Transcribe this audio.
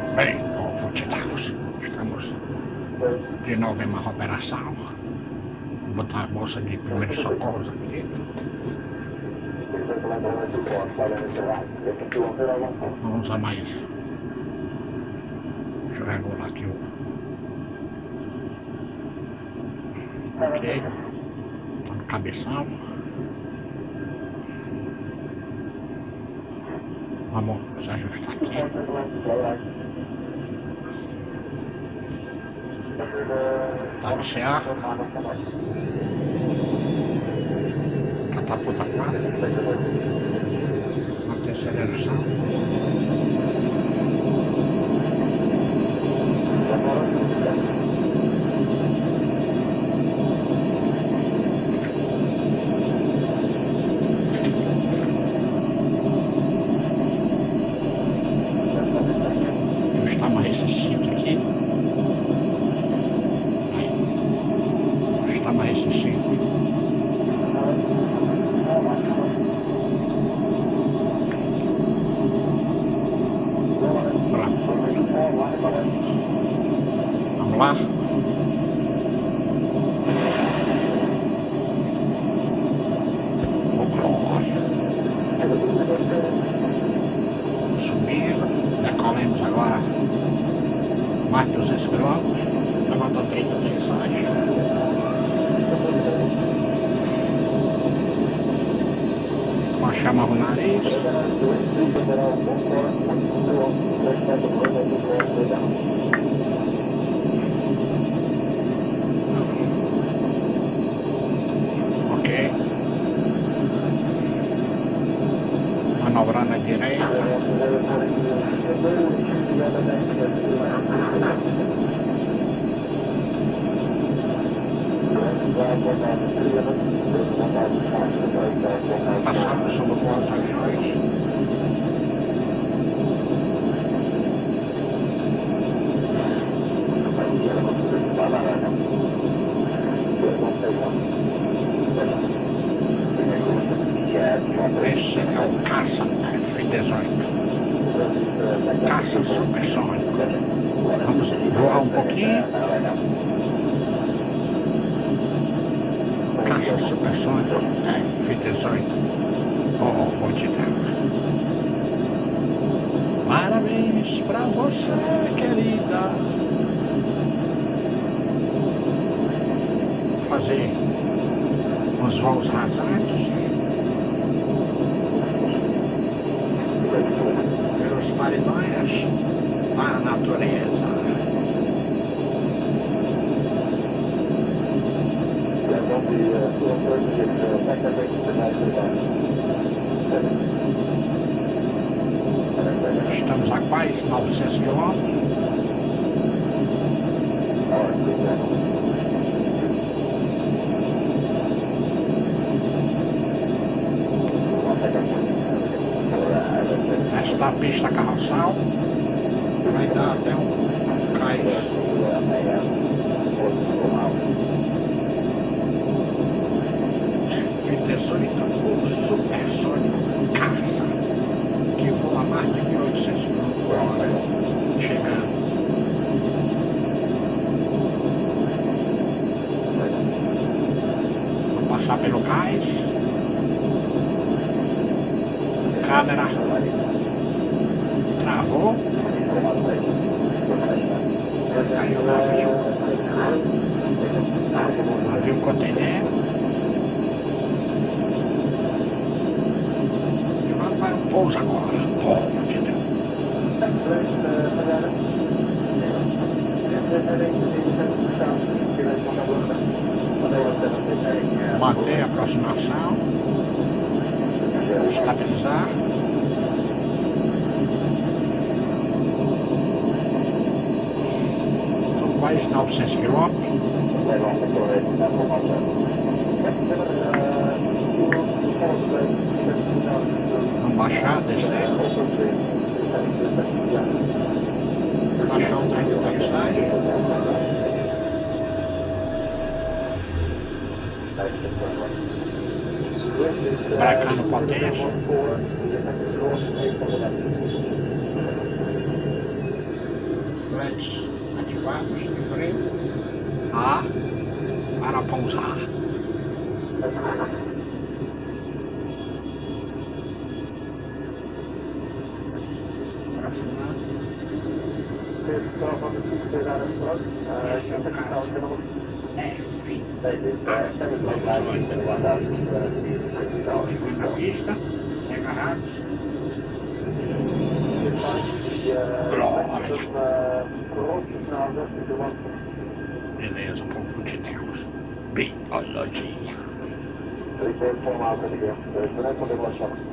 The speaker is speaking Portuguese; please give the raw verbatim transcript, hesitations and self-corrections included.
Bem, povo de Deus, estamos de novo em uma operação. Vou botar a bolsa de primeiros socorros aqui. Vamos usar mais. Deixa eu regular aqui o. Ok. Tá no cabeção. Vamos se ajustar aqui. Taxiar. Catapulta quatro. Manter aceleração. Ajustar mais esse cinto aqui. Ajustar mais esse cinto. Vamos lá. Oh, glória. Subir. Decolemos agora mais de duzentos quilômetros. Levanta trinta de aterrissagem. Com a chama no nariz. Ok. Manobrando à direita. Passamos sobre o porta-aviões. Esse é o caça F dezoito. Caça supersônico. Vamos voar um pouquinho. Caça supersônico F dezoito. Oh, vou te dar. Parabéns pra você, querida. Vou fazer uns voos rasantes. Pelos marinheiros para a natureza. Estamos a quase novecentos quilômetros. Esta pista carroçal vai dar até um cais. F dezoito, o supersônico caça, que voa mais de mil e oitocentos quilômetros por hora, chegando. Vou passar pelo cais. Câmera travou. Aí o navio, navio container. E vamos para o pouso agora, povo de Deus. Manter a aproximação. Estabilizar. Quase novecentos quilômetros. Vamos baixar, descer. Baixar o trem de aterrissagem. Brecando potência. coletes ativados de freio A para pousar. Para filmar. Esse é o caso F. Segunda pista, sem agarrados. Glória! Beleza, um pouco de Deus. Biologia.